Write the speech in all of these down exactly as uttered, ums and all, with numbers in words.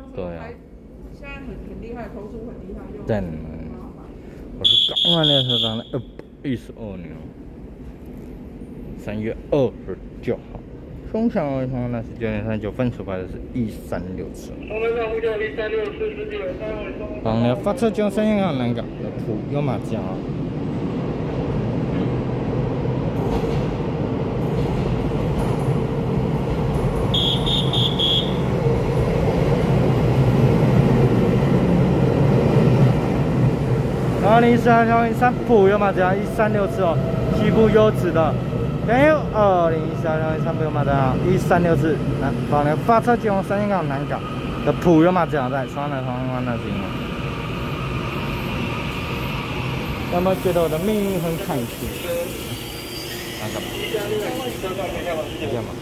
对啊。 现在很很厉害，投诉很厉害，又真的。我是刚完的时候，呃，一十二年，三月二十九号。通常的话，那是九点三十九分，出发的是一三六次。 东门站呼叫一三六四十九，三位东。 好，那发车将三号南港的普悠玛加。二零四二幺零三普悠玛加一三六次哦，西部优质的。还有二零一四二零三普悠玛加一三六次，南好，那发车前往三港南港的普悠玛加在双南双湾那边。有没有觉得我的命运很坎坷？啊，干嘛？干嘛？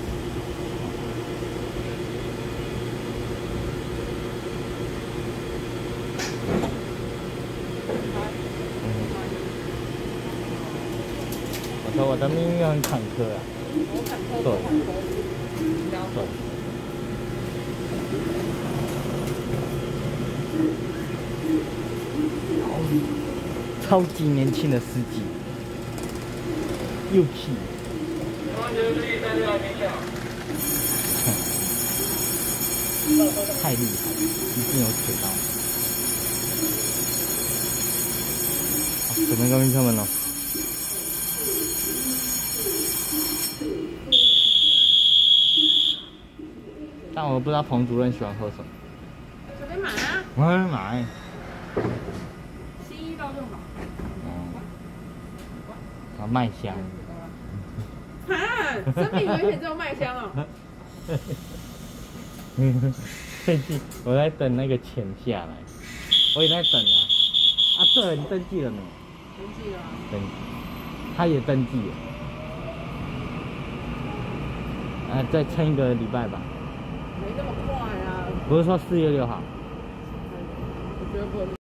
我说我的命运很坎坷啊。对。对。超级年轻的司机，又气。太厉害了，一定有水到。好，准备关闭车门了。但我不知道彭主任喜欢喝什么。 随便买啊。 我会买。 新一到就好。 啊，麦香。 啊，生命危险只有麦香哦。 最近我在等那个钱下来，我也在等啊。啊，对了，你登记了没？ 登记了。 登记，他也登记了。啊，再撑一个礼拜吧。 没那么快啊。 不是说四月六号。 我觉得不。